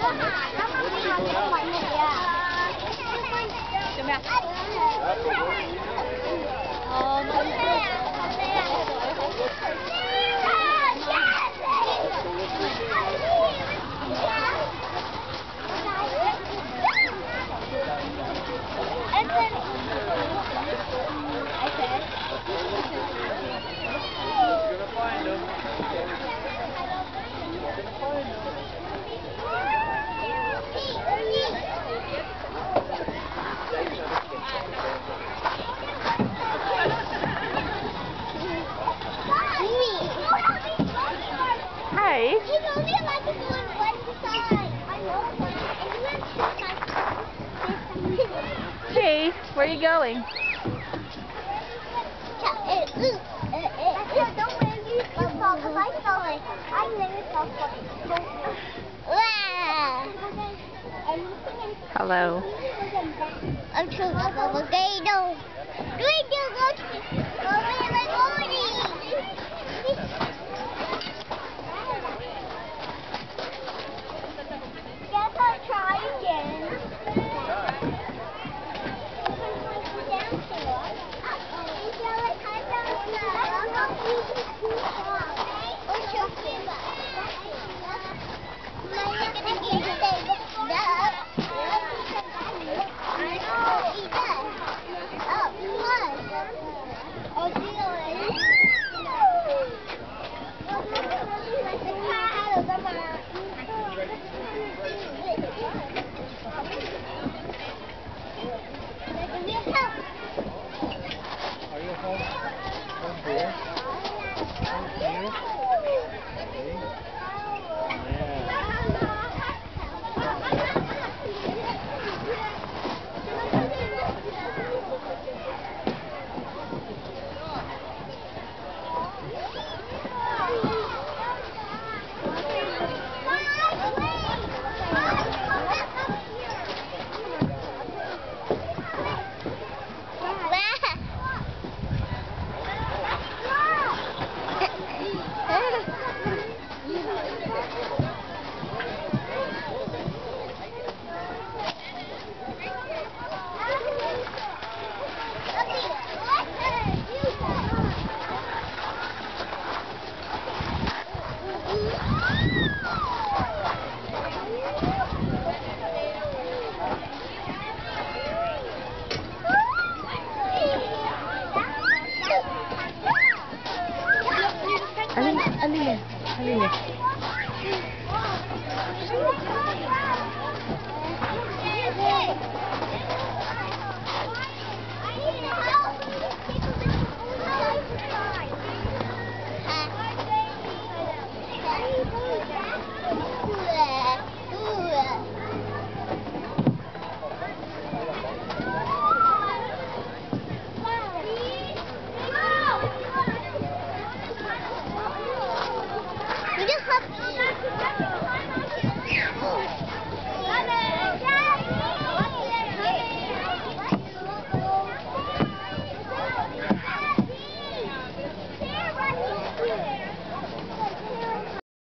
Chuẩn bị à? Hey. It's only like to go on one side. I know. Hey, where are you going? Don't worry, you fall, because I fell like, I never fell Hello. I'm sure of a volcano. Guess I'll try again. Are you home? Home here? Home here? Okay. Yeah.